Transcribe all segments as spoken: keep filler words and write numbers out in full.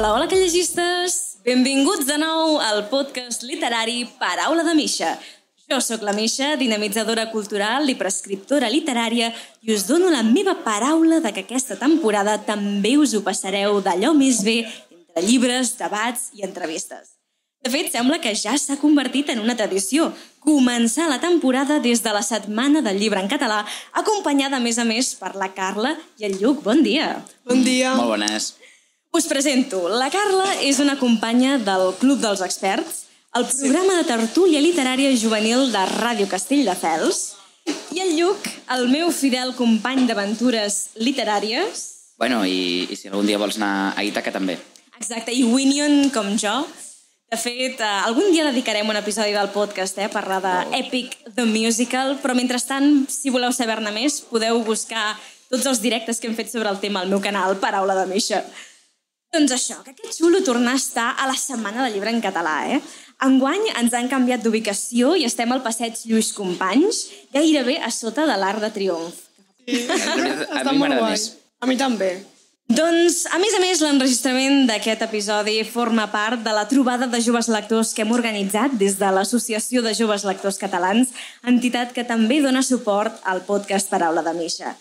Hola, hola, callegistes! Benvinguts de nou al podcast literari Paraula de Misha. Jo sóc la Misha, dinamitzadora cultural i prescriptora literària, i us dono la meva paraula de que aquesta temporada també us ho passareu d'allò més bé entre llibres, debats i entrevistes. De fet, sembla que ja s'ha convertit en una tradició començar la temporada des de la Setmana del Llibre en Català, acompanyada, a més a més, per la Carla i el Lluc. Bon dia! Bon dia! Molt bones. Us presento. La Carla és una companya del Club dels Experts, el programa de tertúlia literària juvenil de Ràdio Castelldefels, i el Lluc, el meu fidel company d'aventures literàries. Bueno, i, i si algun dia vols anar a Ítaca, també. Exacte, i Winion, com jo. De fet, eh, algun dia dedicarem un episodi del podcast eh, a parlar d'Epic The Musical, però mentrestant, si voleu saber-ne més, podeu buscar tots els directes que hem fet sobre el tema al meu canal Paraula de Misha. Doncs això, que aquest xulo tornar a estar a la Setmana del Llibre en Català, eh? Enguany ens han canviat d'ubicació i estem al passeig Lluís Companys, gairebé a sota de l'Arc de Triomf. Sí, a mi m'agrada més. A mi també. Doncs, a més a més, l'enregistrament d'aquest episodi forma part de la trobada de joves lectors que hem organitzat des de l'Associació de Joves Lectors Catalans, entitat que també dona suport al podcast Paraula de Misha.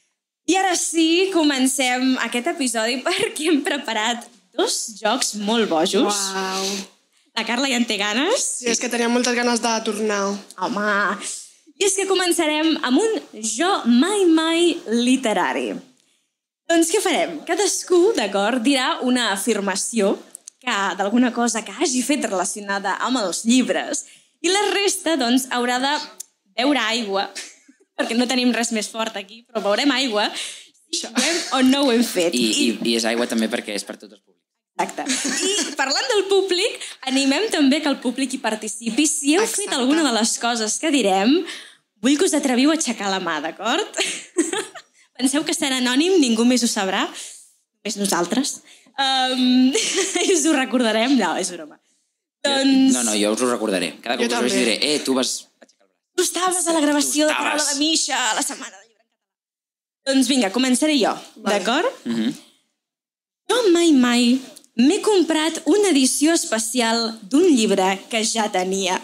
I ara sí, comencem aquest episodi perquè hem preparat dos jocs molt bojos. Uau! La Carla ja en té ganes. Sí, és que tenia moltes ganes de tornar. Home! I és que començarem amb un jo mai mai literari. Doncs què farem? Cadascú, d'acord, dirà una afirmació que d'alguna cosa que hagi fet relacionada amb els llibres i la resta, doncs, haurà de beure aigua, perquè no tenim res més fort aquí, però beurem aigua si ho hem o no ho hem fet. I, i, I és aigua també perquè és per tots els públics. Exacte. I parlant del públic, animem també que el públic hi participi. Si heu Exacte. fet alguna de les coses que direm, vull que us atreviu a aixecar la mà, d'acord? Penseu que serà anònim, ningú més ho sabrà, només nosaltres. Um, I us ho recordarem? No, és broma. Doncs... No, no, jo us ho recordaré. Cada cop us diré, eh, tu vas... Tu estaves a la gravació de Paraula de Misha a la Setmana del Llibre en Català. Doncs vinga, començaré jo, vale. D'acord? Mm -hmm. Jo mai mai m'he comprat una edició especial d'un llibre que ja tenia.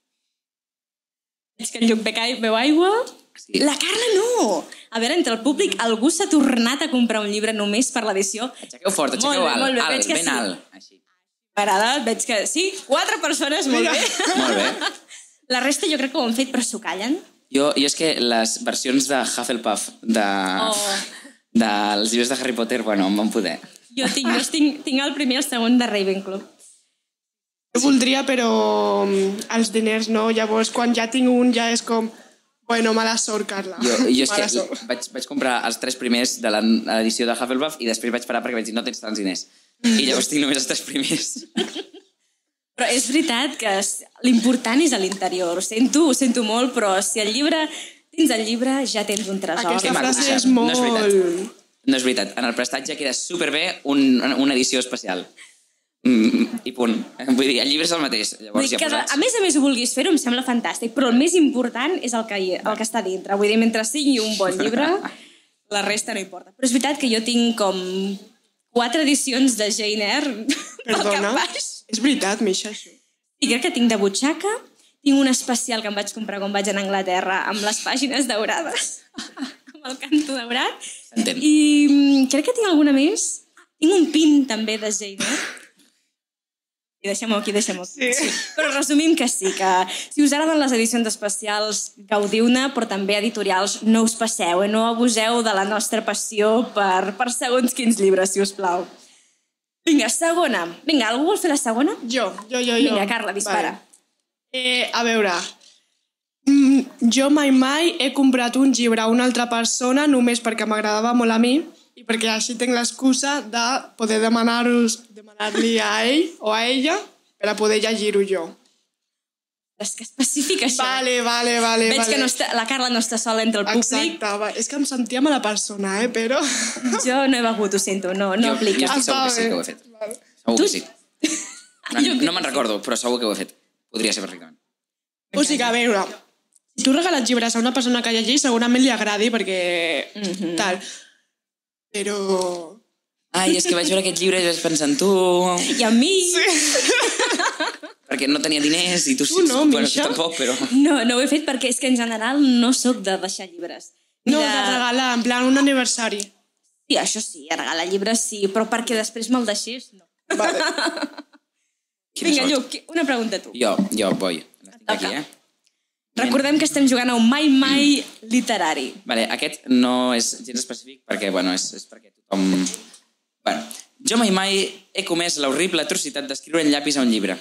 És que el Lluc beu aigua? Sí. La Carla no! A veure, entre el públic algú s'ha tornat a comprar un llibre només per l'edició. Aixequeu fort, aixequeu Molt bé, alt, molt bé, alt, veig que ben sí. alt. Així. M'agrada, veig que sí. Quatre persones, molt Mira. bé. Molt bé. La resta jo crec que ho han fet, però s'ho callen. Jo, jo és que les versions de Hufflepuff de, Oh. dels llibres de Harry Potter, bueno, em van poder. Jo tinc, jo tinc, tinc el primer i el segon de Ravenclaw. Jo voldria, però els diners no. Llavors, quan ja tinc un, ja és com... Bueno, mala sort, Carla. Jo, jo és Mala que sort. vaig, vaig comprar els tres primers de l'edició de Hufflepuff i després vaig parar perquè vaig dir no tens tants diners. I llavors tinc només els tres primers. Però és veritat que l'important és a l'interior. Ho sento, ho sento molt, però si el llibre... Tens el llibre, ja tens un tresor. Aquesta maco, frase això. és No molt... és veritat. No és veritat. En el prestatge queda superbé un, una edició especial. Mm, I punt. Vull dir, el llibre és el mateix. Vull Llavors dir ja que, posats. a més a més, ho vulguis fer-ho, em sembla fantàstic, però el més important és el que, hi, el que està dintre. Vull dir, mentre sigui un bon llibre, la resta no importa. Però és veritat que jo tinc com quatre edicions de Jane Eyre pel cap Perdona? baix. És veritat, Misha, això. I crec que tinc de butxaca, tinc un especial que em vaig comprar quan vaig anar a Anglaterra amb les pàgines daurades, amb el canto daurat. S'entén. I mm, crec que tinc alguna més. Tinc un pin també de Jane Eyre. I deixem-ho aquí, deixem-ho aquí. Sí. Però resumim que sí, que si us agraden les edicions especials, gaudiu-ne, però també editorials, no us passeu, eh? No abuseu de la nostra passió per, per segons quins llibres, si us plau. Vinga, segona. Vinga, algú vol fer la segona? Jo, jo, jo, jo. Vinga, Carla, dispara. Vale. Eh, a veure, mm, jo mai mai he comprat un llibre a una altra persona només perquè m'agradava molt a mi i perquè així tinc l'excusa de poder demanar-los demanar-li a ell o a ella per a poder llegir-ho jo. És que especifica això. Vale, vale, vale. Veig vale. que no està, la Carla no està sola entre el públic. Exacte, va. És que em sentia mala persona, eh, però... Jo no he begut, ho sento, no, no jo, aplica. jo estic segur que sí que ho he fet. Segur que sí. No, no me'n recordo, però segur que ho he fet. Podria ser perfectament. O sigui, a veure, si tu regales llibres a una persona que llegeix, segurament li agradi, perquè... Mhm. tal. Però... Ai, és que vaig veure aquest llibre i vaig pensar en tu... I a mi... Perquè no tenia diners i tu... Tu no, bueno, Misha. tu tampoc, però... No, no ho he fet perquè és que en general no sóc de deixar llibres. No, de regalar, en plan un aniversari. Sí, això sí, a regalar llibres sí, però perquè després me'l deixés, no. Vale. Vinga, Lluc, una pregunta tu. Jo, jo, vull. Estic aquí, eh? Recordem que estem jugant a un Mai Mai literari. Vale, aquest no és gens específic perquè, bueno, és, és perquè tothom... Bueno, jo mai mai he comès l'horrible atrocitat d'escriure en llapis a un llibre.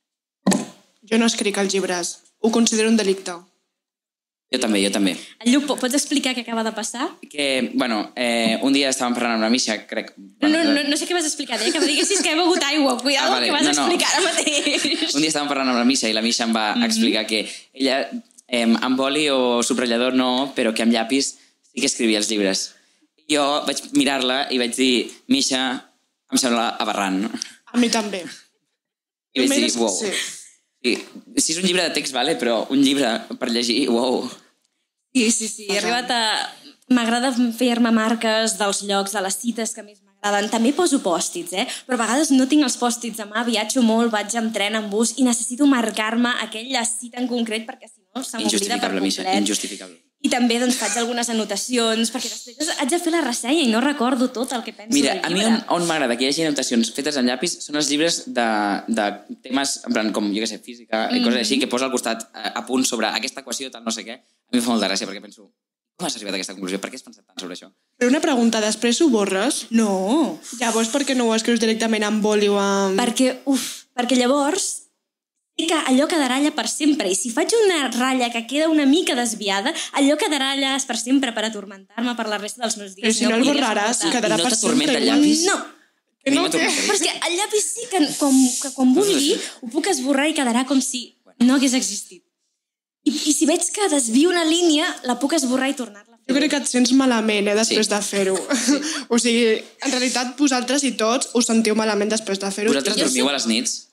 Jo no escric als llibres. Ho considero un delicte. Jo també, jo també. El Lluc, pots explicar què acaba de passar? Que, bueno, eh, un dia estàvem parlant amb la Misha, crec... No, no, no, no sé què vas explicar, deia que em diguessis que he begut aigua. Cuidado Ah, vale. que vas No, no. explicar ara mateix. Un dia estàvem parlant amb la Misha i la Misha em va mm -hmm. explicar que ella eh, amb boli o subratllador no, però que amb llapis sí que escrivia els llibres. Jo vaig mirar-la i vaig dir, Misha, em sembla aberrant. A mi també. I vaig dir, Més- wow. sí. Sí. Si és un llibre de text, vale, però un llibre per llegir, wow. Sí, sí, sí, he arribat a... M'agrada fer-me marques dels llocs, de les cites que més m'agraden. També poso pòstits, eh? Però a vegades no tinc els pòstits a mà, viatjo molt, vaig amb tren, amb bus, i necessito marcar-me aquella cita en concret perquè si no se m'oblida per Injustificable, Misha, complet. injustificable. I també doncs, faig algunes anotacions, perquè després haig de fer la ressenya i no recordo tot el que penso Mira, del a mi llibre. on, on m'agrada que hi hagi anotacions fetes en llapis són els llibres de, de temes, en plan, com, jo què sé, física, mm -hmm. coses així, que posa al costat a, a punt sobre aquesta equació, tal no sé què. A mi em fa molta gràcia perquè penso, com has arribat a aquesta conclusió? Per què has pensat tant sobre això? Però una pregunta, després ho borres? No, Llavors, per què no ho escrius directament amb boli o amb... perquè, uf, perquè llavors sé que allò quedarà allà per sempre. I si faig una ratlla que queda una mica desviada, allò quedarà allà per sempre per atormentar-me per la resta dels meus dies. Però si no el podria borraràs, suportar. quedarà I no per t'atormenta sempre. el llapis? No, A mi no, m'atormenta. però és que el llapis sí que, com, que quan vulgui ho puc esborrar i quedarà com si no hagués existit. I, i si veig que desvio una línia, la puc esborrar i tornar-la a fer. Jo crec que et sents malament, eh, després Sí. de fer-ho. Sí. O sigui, en realitat, vosaltres i tots us sentiu malament després de fer-ho. Vosaltres jo dormiu soc- a les nits?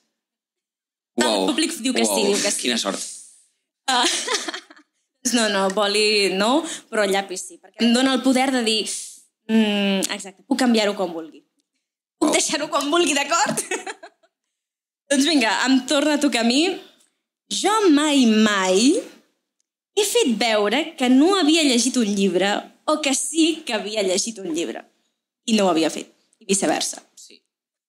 El públic diu que sí, diu que sí. Quina sort. Ah, no, no, boli no, però el llapis sí, perquè em dona el poder de dir mm, exacte, puc canviar-ho com vulgui. Puc Oh. deixar-ho com vulgui, d'acord? Doncs vinga, em torna a tocar a mi. Jo mai, mai he fet veure que no havia llegit un llibre o que sí que havia llegit un llibre. I no ho havia fet, i viceversa. Sí.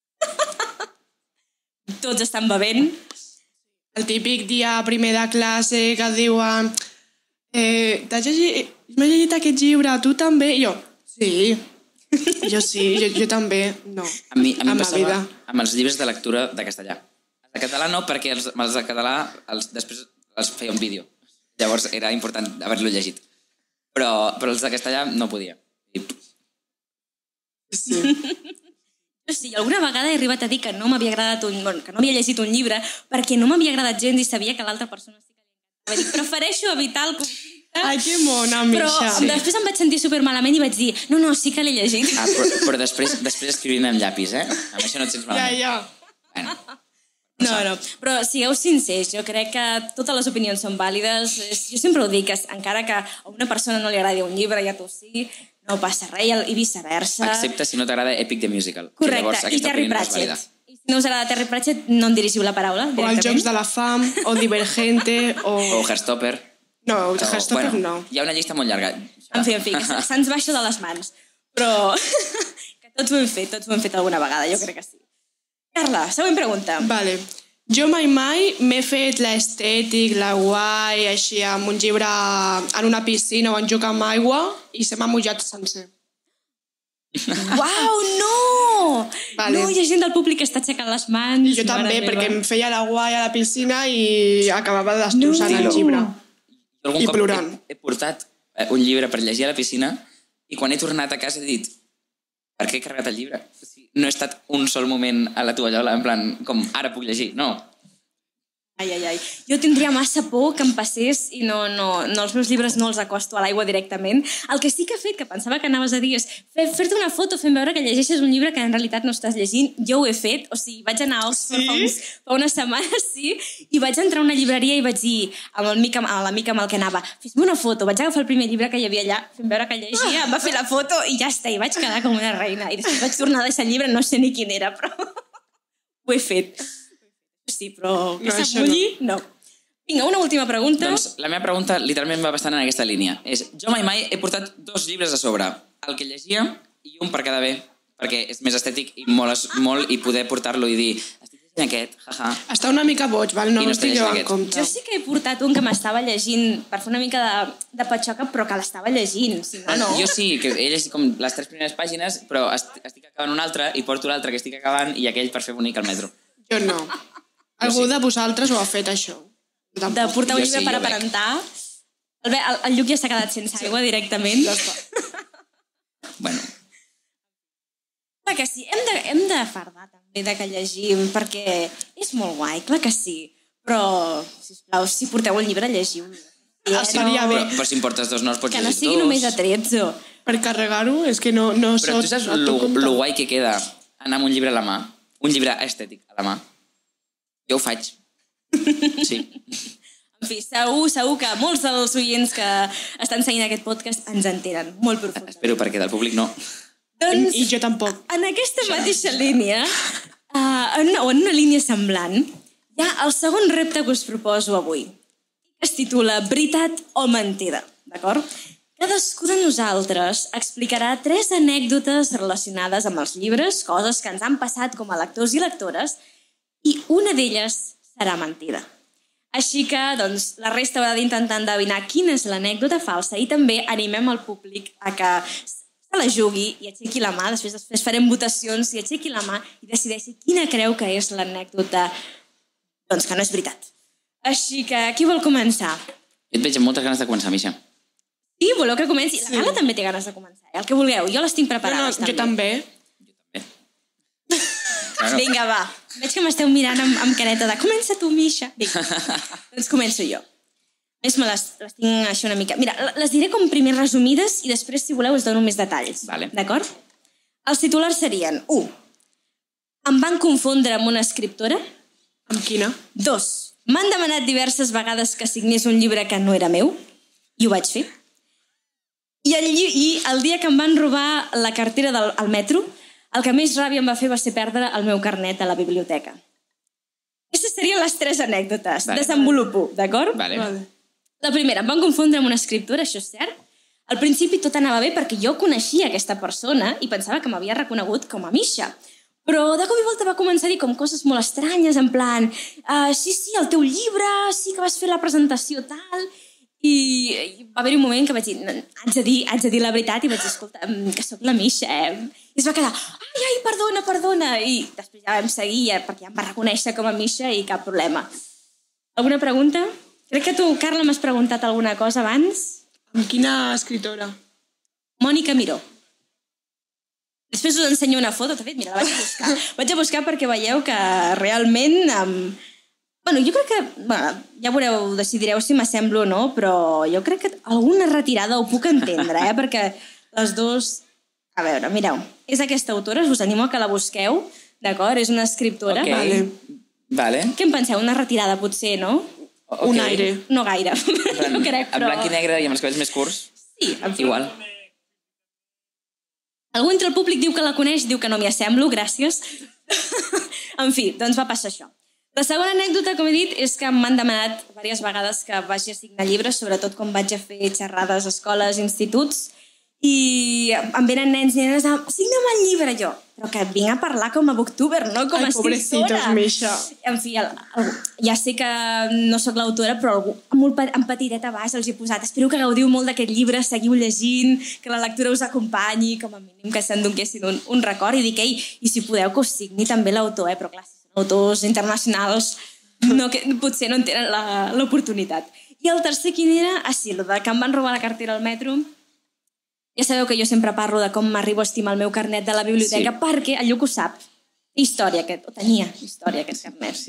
Tots estan bevent. El típic dia primer de classe que et diuen eh, t'has llegit, m'he llegit aquest llibre, tu també? I jo, sí. Jo sí, jo, jo també. No. A mi, a mi Amb em la passava vida. amb els llibres de lectura de castellà. Els de català no, perquè els, els de català els, després els feia un vídeo. Llavors era important haver-lo llegit. Però, però els de castellà no podia. I, Sí. Jo sí, alguna vegada he arribat a dir que no m'havia agradat un, bueno, que no havia llegit un llibre perquè no m'havia agradat gens i sabia que l'altra persona sí que li agradava. Vaig dir, prefereixo evitar el conflicte. Ai, que mona, Però Misha. sí. després em vaig sentir supermalament i vaig dir, no, no, sí que l'he llegit. ah, però, però després, després escrivint amb llapis, eh? Amb això no et sents Ja, malament. ja. Bueno, No, no, però sigueu sincers, jo crec que totes les opinions són vàlides. És- Jo sempre ho dic, que encara que a una persona no li agradi un llibre i a tu sí, no passa res, i viceversa. excepte si no t'agrada Epic the Musical. que Correcte, llavors i aquesta Terry opinió no és vàlida. Pratchett. I si no us agrada Terry Pratchett, no em dirigiu la paraula O els directament. Jocs de la Fam, o Divergente, o... O Heartstopper. No, O, Heartstopper bueno, no. Hi ha una llista molt llarga. En fi, en fi, que se- se'ns baixa de les mans. Però que tots ho hem fet, tots ho hem fet alguna vegada, jo crec que sí. Carla, següent pregunta. Vale. Jo mai mai m'he fet l'estètic, la guai, així, amb un llibre en una piscina o en joc amb aigua i se m'ha mullat sencer. Uau, no! Vale. No, hi ha gent del públic que està aixecant les mans. I jo també, Mare perquè meva. em feia la guai a la piscina i acabava destrossant No. el llibre. Jo algun I cop plorant. He, he portat eh, un llibre per llegir a la piscina i quan he tornat a casa he dit per què he carregat el llibre? No he estat un sol moment a la tovallola, en plan, com ara puc llegir. No. Ai, ai, ai. Jo tindria massa por que em passés i no, no, no, els meus llibres no els acosto a l'aigua directament. El que sí que he fet, que pensava que anaves a dir, és fer-te una foto fent veure que llegeixes un llibre que en realitat no estàs llegint. Jo ho he fet, o sigui, vaig anar a Oxford sí? fa, uns, fa unes setmanes, sí, i vaig entrar a una llibreria i vaig dir amb l'amic amb el que anava, fes-me una foto, vaig agafar el primer llibre que hi havia allà, fent veure que llegia, em va fer la foto i ja està, i vaig quedar com una reina. I després vaig tornar a deixar el llibre, no sé ni quin era, però ho he fet. Sí, però que no, s'amulli, no. no. Vinga, una última pregunta. Doncs la meva pregunta literalment va bastant en aquesta línia. És, jo mai mai he portat dos llibres a sobre. El que llegia i un per quedar bé, perquè és més estètic i molt, molt i poder portar-lo i dir, estic llegint aquest, jaja. Està una mica boig, val? No, no estic jo en compte. Jo sí que he portat un que m'estava llegint per fer una mica de, de patxoca, però que l'estava llegint, si no, no. Jo sí, que he llegit com les tres primeres pàgines, però estic acabant un altre i porto l'altre que estic acabant i aquell per fer bonic al metro. Jo no. Algú de vosaltres ho ha fet, això? De portar un llibre per aparentar? El, el, el Lluc ja s'ha quedat sense aigua directament. Ja està. Bueno. Clar que sí, hem de, hem de fardar també de que llegim, perquè és molt guai, clar que sí. Però, sisplau, si porteu un llibre, llegiu-lo. Ah, seria bé. Però, però si em portes dos, no els pots llegir dos. Que no sigui només a tretze. Per carregar-ho, és que no, no però tu saps lo, lo guai que queda anar amb un llibre a la mà? Un llibre estètic a la mà? Jo ho faig. Sí. En fi, segur, segur que molts dels oients que estan seguint aquest podcast ens entenen molt profundament. Espero, perquè del públic no. Doncs, I jo tampoc. En aquesta mateixa línia, uh, en, una, en una línia semblant, hi ha el segon repte que us proposo avui, que es titula Veritat o mentida, d'acord? Cadascú de nosaltres explicarà tres anècdotes relacionades amb els llibres, coses que ens han passat com a lectors i lectores, i una d'elles serà mentida. Així que, doncs, la resta haurà d'intentar endevinar quina és l'anècdota falsa i també animem el públic a que se la jugui i aixequi la mà, després, després farem votacions i aixequi la mà i decideixi quina creu que és l'anècdota doncs que no és veritat. Així que, qui vol començar? Jo et veig amb moltes ganes de començar, Misha. Sí, voleu que comenci? La Carla sí. també té ganes de començar, eh? El que vulgueu, jo les tinc preparades. No, no, jo també. Claro. Vinga, va. Veig que m'esteu mirant amb, amb careta de comença tu, Misha. Vinga, doncs començo jo. A més, me les, les tinc això una mica... Mira, les diré com primer resumides i després, si voleu, us dono més detalls. Vale. D'acord? Els titulars serien u. Em van confondre amb una escriptora. Amb quina? dos. M'han demanat diverses vegades que signés un llibre que no era meu i ho vaig fer. I el, i el dia que em van robar la cartera del al metro, el que més ràbia em va fer va ser perdre el meu carnet a la biblioteca. Aquestes serien les tres anècdotes. Vale. Desenvolupo, d'acord? Vale. Vale. La primera, em van confondre amb una escriptora, això és cert. Al principi tot anava bé perquè jo coneixia aquesta persona i pensava que m'havia reconegut com a Misha. Però de cop i volta va començar a dir com coses molt estranyes, en plan, uh, sí, sí, el teu llibre, sí que vas fer la presentació tal... I va haver un moment que vaig dir, haig de dir, haig de dir la veritat, i vaig dir, escolta, que sóc la Misha, eh? I es va quedar, ai, ai, perdona, perdona. I després ja vam seguir, perquè ja em va reconèixer com a Misha i cap problema. Alguna pregunta? Crec que tu, Carla, m'has preguntat alguna cosa abans. Amb quina escriptora? Mònica Miró. Després us ensenyo una foto, de fet, mira, la vaig a buscar. Vaig a buscar perquè veieu que realment... Um, Bueno, jo crec que... Bueno, ja veureu, decidireu si m'assemblo o no, però jo crec que alguna retirada ho puc entendre, eh? Perquè les dues... A veure, mireu, és aquesta autora, us animo a que la busqueu, d'acord? És una escriptora. Ok, vale. vale. Què en penseu? Una retirada, potser, no? Okay. Un aire. No gaire, plan, no crec, però... En blanc i negre i amb els cabells més curts? Sí, en fi. Igual. Algú entre el públic diu que la coneix, diu que no m'hi assemblo, gràcies. En fi, doncs va passar això. La segona anècdota, com he dit, és que m'han demanat diverses vegades que vagi a signar llibres, sobretot quan vaig a fer xerrades a escoles, instituts, i em venen nens i nenes de signa'm el llibre, jo. Però que vinc a parlar com a booktuber, no com a Ai, escriptora. Ai, Misha. En fi, el, el, ja sé que no sóc l'autora, però algú, molt en petitet a baix els he posat. Espero que gaudiu molt d'aquest llibre, seguiu llegint, que la lectura us acompanyi, com a mínim que s'endonquessin un, un record, i dic, ei, i si podeu que us signi també l'autor, eh? Però clar, si són autors internacionals, no, que, potser no en tenen l'oportunitat. I el tercer, quin era? Ah, sí, el de que em van robar la cartera al metro. Ja sabeu que jo sempre parlo de com m'arribo a estimar el meu carnet de la biblioteca, sí. Perquè el Lluc ho sap. Història, aquest, o tenia història, aquest carnet. Sí.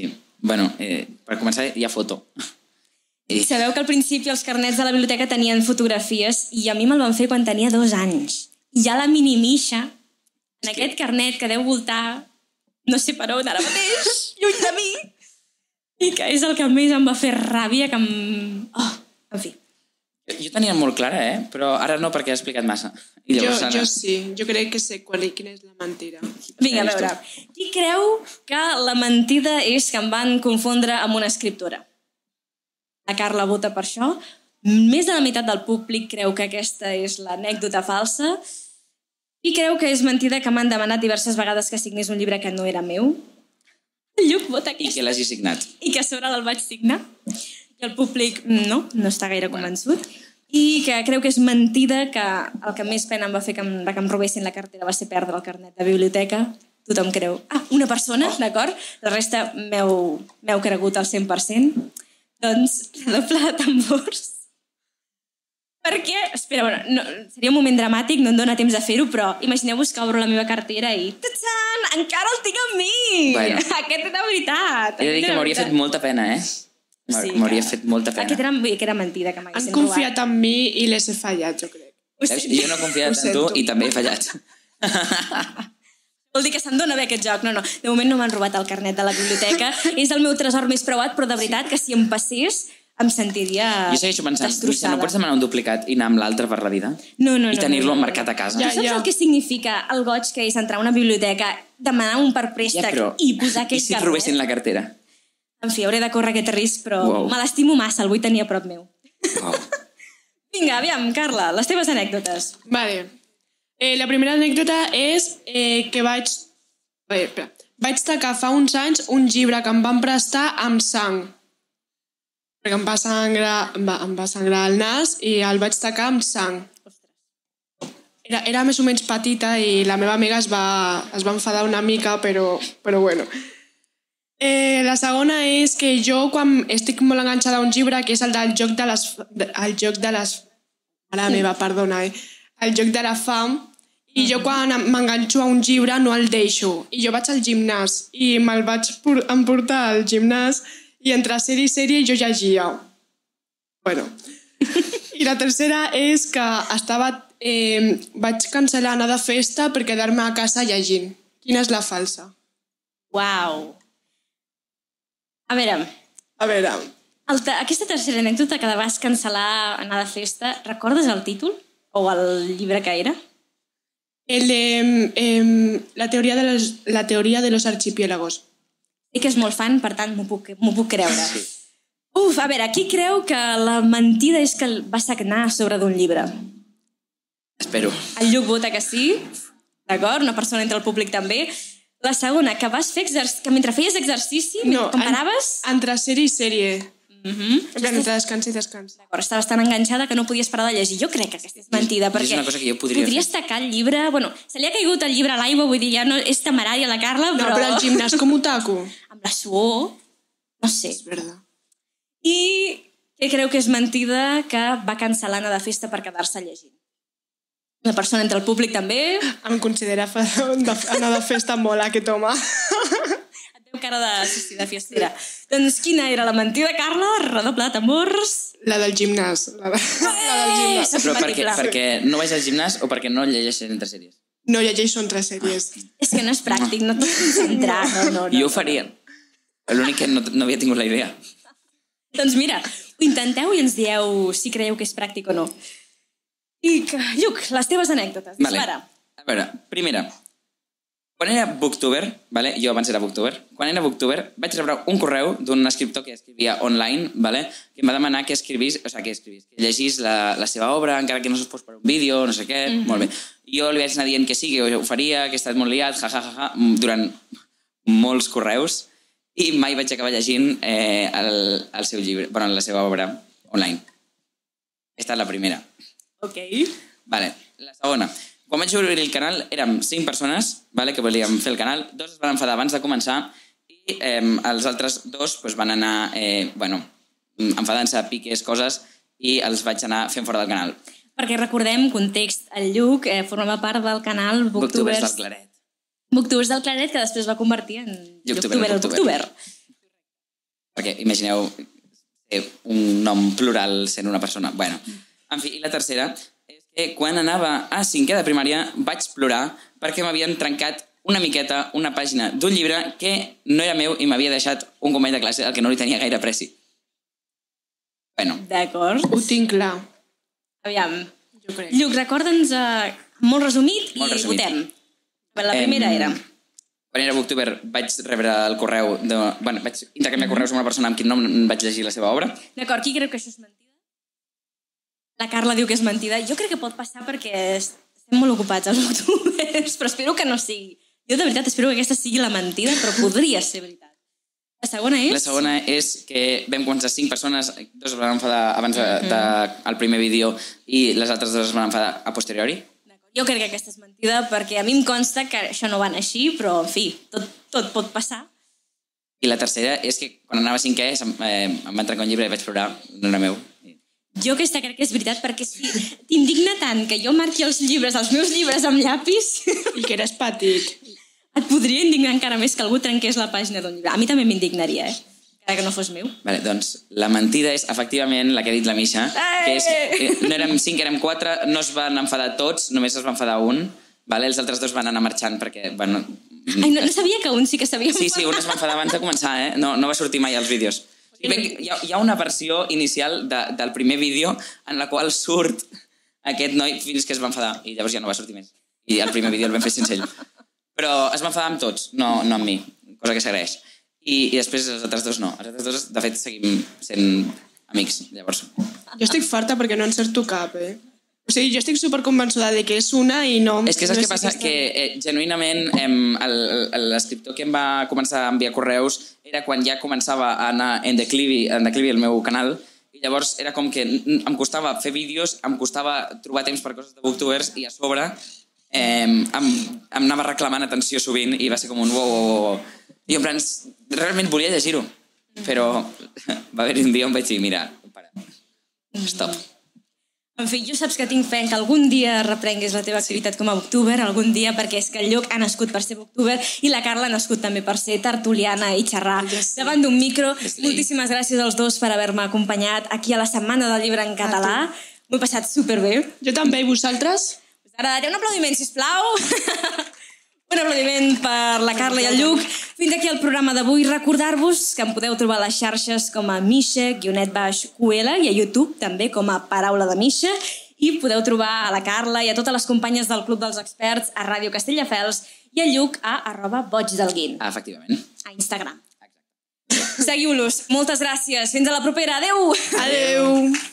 Bueno, eh, per començar, hi ha foto. I... Sabeu que al principi els carnets de la biblioteca tenien fotografies i a mi me'l van fer quan tenia dos anys. I hi ha la mini-Misha en sí. aquest carnet que deu voltar no sé per on ara mateix, lluny de mi, i que és el que més em va fer ràbia, que em... Oh, en fi. Jo tenia molt clara, eh? Però ara no, perquè he explicat massa. I jo, llavors, jo sí, jo crec que sé qual i quina és la mentida. Vinga, a veure, qui creu que la mentida és que em van confondre amb una escriptora? La Carla vota per això. Més de la meitat del públic creu que aquesta és l'anècdota falsa i creu que és mentida que m'han demanat diverses vegades que signés un llibre que no era meu. El Lluc vota aquesta. I que l'hagi signat. I que a sobre el vaig signar. I el públic no, no està gaire convençut. I que creu que és mentida que el que més pena em va fer que em, que em robessin la cartera va ser perdre el carnet de biblioteca. Tothom creu. Ah, una persona, oh. d'acord? La resta m'heu cregut al cent per cent. Doncs, redoble de tambors. Perquè, espera, bueno, no, seria un moment dramàtic, no em dóna temps de fer-ho, però imagineu-vos que obro la meva cartera i... Tatsan! Encara el tinc amb mi! Bueno, aquest és la veritat! He de dir que m'hauria fet molta pena, eh? Sí, m'hauria fet molta pena. Aquest era, que era mentida, que m'haguessin robat. Han confiat en mi i les he fallat, jo crec. Saps? Jo no he confiat en tu i també he fallat. Vol dir que se'n dona bé aquest joc. No, no, de moment no m'han robat el carnet de la biblioteca. És el meu tresor més preuat, però de veritat que si em passés em sentiria destrossada. Jo segueixo pensant, no pots demanar un duplicat i anar amb l'altre per la vida? No, no, no. I tenir-lo no, no, emmarcat a casa? Ja, ja. Saps el que significa el goig que és entrar a una biblioteca, demanar un per préstec ja, però... i posar aquell carnet? I si et robessin la cartera? En fi, hauré de córrer aquest risc, però wow. me l'estimo massa, el vull tenir a prop meu. Wow. Vinga, aviam, Carla, les teves anècdotes. Vale. Eh, la primera anècdota és eh, que vaig... Eh, espera. Vaig tacar fa uns anys un llibre que em van prestar amb sang. Perquè em va sangrar, em va, em va sangrar el nas i el vaig tacar amb sang. Era, era més o menys petita i la meva amiga es va, es va enfadar una mica, però, però bueno. Eh, la segona és que jo, quan estic molt enganxada a un llibre, que és el del joc de les... El joc de les... Mare meva, perdona, eh? El joc de la fam. I jo quan m'enganxo a un llibre no el deixo. I jo vaig al gimnàs i me'l vaig emportar al gimnàs i entre sèrie i sèrie jo llegia. Bueno. I la tercera és que estava... Eh, vaig cancel·lar anar de festa per quedar-me a casa llegint. Quina és la falsa? Uau! A veure... A veure... El te aquesta tercera anècdota que vas cancel·lar anar de festa, recordes el títol? O el llibre que era? El de... Eh, la, teoria de los, la teoria de los archipiélagos. I que és molt fan, per tant, m'ho puc, m'ho puc creure. Sí. Uf, a veure, qui creu que la mentida és que va sagnar a sobre d'un llibre? Espero. El Lluc vota que sí, d'acord? Una persona entre el públic també. La segona, que vas fer exercici, que mentre feies exercici, no, com paraves... En, entre sèrie i sèrie. Mm-hmm. En entre descans i descans. D'acord, estaves tan enganxada que no podies parar de llegir. Jo crec que aquesta és mentida, és perquè una cosa que jo podria podries fer. tacar el llibre... Bueno, se li ha caigut el llibre a l'aigua, vull dir, ja no és temerària la Carla, però... No, però al gimnàs com ho taco? Amb la suor, no sé. És verdad. I què creu que és mentida que va cancel·lar anar de festa per quedar-se llegint? Una persona entre el públic també... Em considera anar de festa molt, aquest home. Et veu cara de, sí, sí, de fiestera. Doncs quina era la mentida, Carla? Redoble de tambors. La del gimnàs. La, de, la del gimnàs. Però perquè, perquè no vaig al gimnàs o perquè no llegeixes entre sèries? No llegeixo entre sèries. És que no és pràctic, no et pots concentrar. No, no, no, jo ho faria. L'únic que no, no havia tingut la idea. Doncs mira, ho intenteu i ens dieu si creieu que és pràctic o no. I, que, Lluc, les teves anècdotes. Vale. A veure, primera, quan era booktuber, vale? Jo abans era booktuber, quan era booktuber vaig rebre un correu d'un escriptor que escrivia online, vale? Que em va demanar que escrivís, o sigui, que escrivís, que llegís la, la seva obra, encara que no es fos per un vídeo, no sé què, mm-hmm. Molt bé. Jo li vaig anar dient que sí, que ho faria, que he estat molt liat, ja, ja, ja, ja, durant molts correus, i mai vaig acabar llegint eh, el, el seu llibre, bueno, la seva obra online. Aquesta és la primera. Ok. Vale, la segona. Quan vaig obrir el canal érem cinc persones, vale, que volíem fer el canal, dos es van enfadar abans de començar i eh, els altres dos pues, van anar eh, bueno, enfadant-se, piques, coses, i els vaig anar fent fora del canal. Perquè recordem, context, el Lluc eh, formava part del canal Booktubers, Booktubers del Claret. Booktubers del Claret, que després va convertir en Lluctuber del Booktuber. perquè imagineu un nom plural sent una persona. Bueno, en fi, i la tercera és que quan anava a cinquè de primària vaig plorar perquè m'havien trencat una miqueta una pàgina d'un llibre que no era meu i m'havia deixat un company de classe al que no li tenia gaire preci. Bueno. D'acord. Ho tinc clar. Aviam. Jo crec. Lluc, recorda'ns uh, molt resumit molt i resumit. votem. La primera em... era... Quan era Booktuber vaig rebre el correu de... Bueno, vaig intercanviar correus amb una persona amb qui no vaig llegir la seva obra. D'acord, qui creu que això és mentida? La Carla diu que és mentida. Jo crec que pot passar perquè estem molt ocupats els booktubers, però espero que no sigui. Jo de veritat espero que aquesta sigui la mentida, però podria ser veritat. La segona és... La segona és que vam començar cinc persones, dos es van enfadar abans del de, de, primer vídeo i les altres dues es van enfadar a posteriori. Jo crec que aquesta és mentida perquè a mi em consta que això no va anar així, però, en fi, tot, tot pot passar. I la tercera és que quan anava a cinquè em, eh, em va trencar un llibre i vaig plorar, no era meu. Jo aquesta crec que és veritat perquè si t'indigna tant que jo marqui els llibres, els meus llibres amb llapis... I que eres petit. Et podria indignar encara més que algú trenqués la pàgina d'un llibre. A mi també m'indignaria, eh? Encara que no fos meu. Vale, doncs la mentida és efectivament la que ha dit la Misha, que és que no érem cinc, érem quatre, no es van enfadar tots, només es va enfadar un, vale? Els altres dos van anar marxant perquè... Bueno, Ai, no, no sabia que un sí que s'havia sí, sí, un es va enfadar abans de començar, eh? No, no va sortir mai als vídeos. Hi ha, hi ha una versió inicial de, del primer vídeo en la qual surt aquest noi fins que es va enfadar i llavors ja no va sortir més. I el primer vídeo el vam fer sense ell. Però es va enfadar amb tots, no, no amb mi, cosa que s'agraeix. I, I després els altres dos no. Els altres dos, de fet, seguim sent amics, llavors. Jo estic farta perquè no encerto cap, eh? O sigui, jo estic superconvençuda de que és una i no... És que saps no què passa? aquesta... Que eh, genuïnament l'escriptor que em va començar a enviar correus era quan ja començava a anar en declivi, en declivi el meu canal, i llavors era com que em costava fer vídeos, em costava trobar temps per coses de booktubers i a sobre eh, em, em anava reclamant atenció sovint i va ser com un wow, wow, wow. I en plan, realment volia llegir-ho, però va haver-hi un dia on vaig dir, mira, para, stop. En fi, jo saps que tinc fe que algun dia reprenguis la teva activitat com a booktuber, algun dia, perquè és que el Lluc ha nascut per ser booktuber i la Carla ha nascut també per ser tertuliana i xerrar davant d'un micro. Moltíssimes gràcies als dos per haver-me acompanyat aquí a la Setmana del Llibre en Català. M'ho he passat superbé. Jo també, i vosaltres? Ara, un aplaudiment, sisplau. Un aplaudiment per la Carla i el Lluc. Fins aquí el programa d'avui. Recordar-vos que em podeu trobar a les xarxes com a Misha, guionet baix, Q L, i a YouTube també com a Paraula de Misha. I podeu trobar a la Carla i a totes les companyes del Club dels Experts a Ràdio Castelldefels i a Lluc a arroba boig del guin. Ah, efectivament. A Instagram. Seguiu-los. Moltes gràcies. Fins a la propera. Adéu! Adéu!